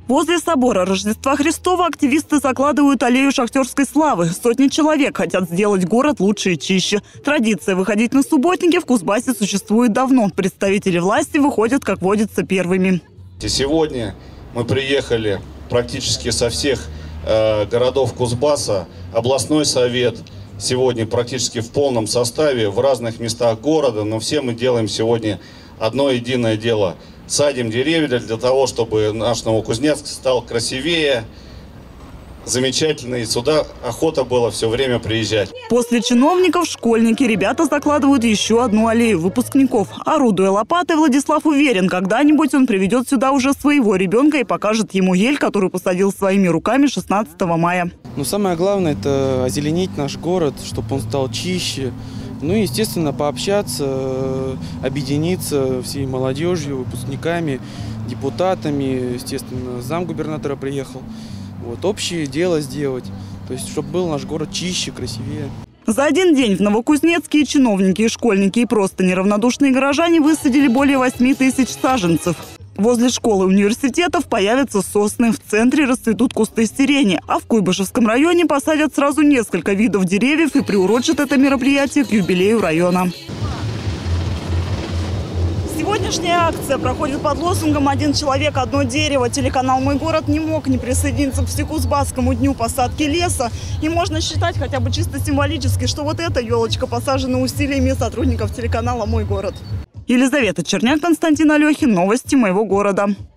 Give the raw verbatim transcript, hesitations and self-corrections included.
Возле собора Рождества Христова активисты закладывают аллею шахтерской славы. Сотни человек хотят сделать город лучше и чище. Традиция выходить на субботники в Кузбассе существует давно. Представители власти выходят, как водится, первыми. Сегодня мы приехали практически со всех э, городов Кузбасса. Областной совет сегодня практически в полном составе в разных местах города. Но все мы делаем сегодня одно единое дело. Садим деревья для того, чтобы наш Новокузнецк стал красивее, замечательно. И сюда охота было все время приезжать. После чиновников школьники, ребята закладывают еще одну аллею выпускников. Орудуя лопатой, Владислав уверен, когда-нибудь он приведет сюда уже своего ребенка и покажет ему ель, которую посадил своими руками шестнадцатого мая. Но самое главное – это озеленить наш город, чтобы он стал чище. Ну и, естественно, пообщаться, объединиться всей молодежью, выпускниками, депутатами. Естественно, замгубернатора приехал. Вот, общее дело сделать, то есть, чтобы был наш город чище, красивее. За один день в Новокузнецке и чиновники, и школьники, и просто неравнодушные горожане высадили более восьми тысяч саженцев. Возле школы и университетов появятся сосны, в центре расцветут кусты сирени, а в Куйбышевском районе посадят сразу несколько видов деревьев и приурочат это мероприятие к юбилею района. Сегодняшняя акция проходит под лозунгом «Один человек, одно дерево». Телеканал «Мой город» не мог не присоединиться к Всекузбасскому дню посадки леса. И можно считать хотя бы чисто символически, что вот эта елочка посажена усилиями сотрудников телеканала «Мой город». Елизавета Черняк, Константин Алехин. Новости моего города.